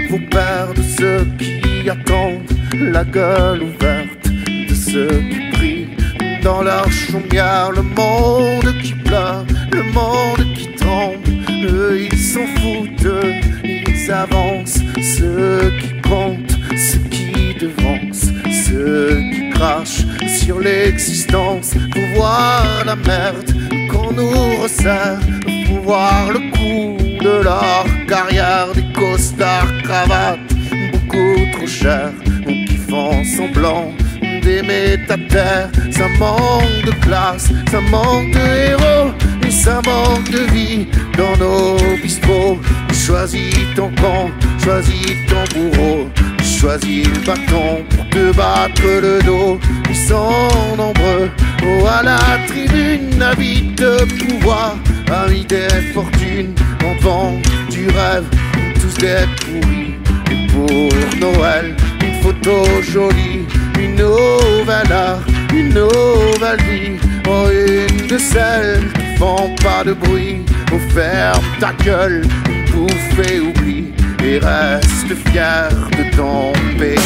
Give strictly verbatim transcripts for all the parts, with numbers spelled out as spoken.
vos pères, de ceux qui attendent la gueule ouverte, de ceux qui prient dans leur chaumière, le monde qui pleure, le monde qui tremble. Eux ils s'en foutent, eux, ils avancent. Ceux qui comptent, ceux qui devancent, ceux qui crachent sur l'existence pour voir la merde qu'on nous resserre, pour voir le coup de leur carrière, des costards cravates beaucoup trop chers, qui font semblant d'aimer ta terre. Ça manque de classe, ça manque de héros, et ça manque de vie dans nos bistrots. Choisis ton camp, choisis ton bourreau, choisis le bâton pour te battre le dos. Ils sont nombreux, oh à la tribune, avides de pouvoir, amis des fortunes, enfants du rêve, tous des pourris. Et pour Noël, une photo jolie, une nouvelle art, une nouvelle vie, oh une de celles qui font pas de bruit. Oh ferme ta gueule, bouffe et oublie, et reste fier de ton pays.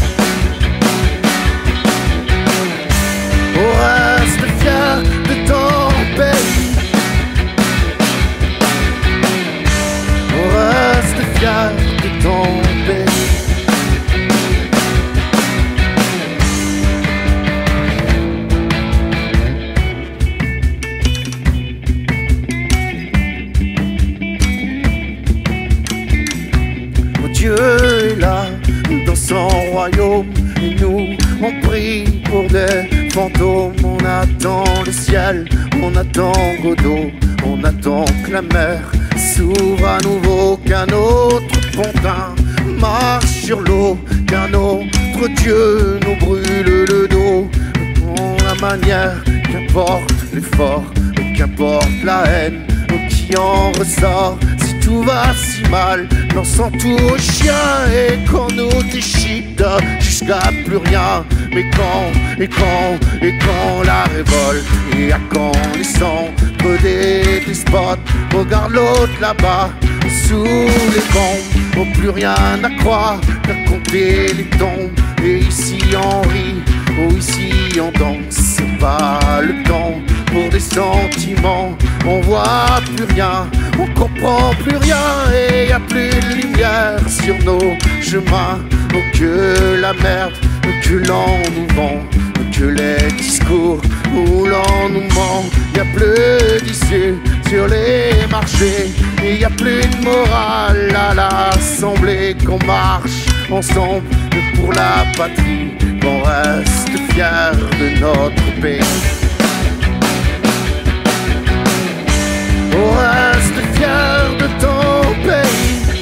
Oh reste fier de ton pays. Oh reste fier de ton pays. Dieu est là dans son royaume, et nous on prie pour des fantômes. On attend le ciel, on attend Godot, on attend que la mer s'ouvre à nouveau, qu'un autre pontin marche sur l'eau, qu'un autre Dieu nous brûle le dos. On la manière, qu'importe l'effort, qu'importe la haine qui en ressort. Si tout va si mal, lançons tout au chien et qu'on nous déchiquette jusqu'à plus rien. Mais quand, et quand, et quand la révolte, et à quand les centres des despotes. Regarde l'autre là-bas, sous les bombes, oh plus rien à croire qu'à compter les tombes. Et ici on rit, oh ici on danse. C'est pas le temps pour des sentiments, on voit plus rien, on comprend plus rien, et y a plus de lumière sur nos chemins. Oh que la merde, que l'on nous vend, que les discours où l'on nous ment. Y a plus d'issue sur les marchés, et y a plus de morale à l'assemblée. Qu'on marche ensemble pour la patrie, qu'on reste fier de notre pays. Oh reste fier de ton pays.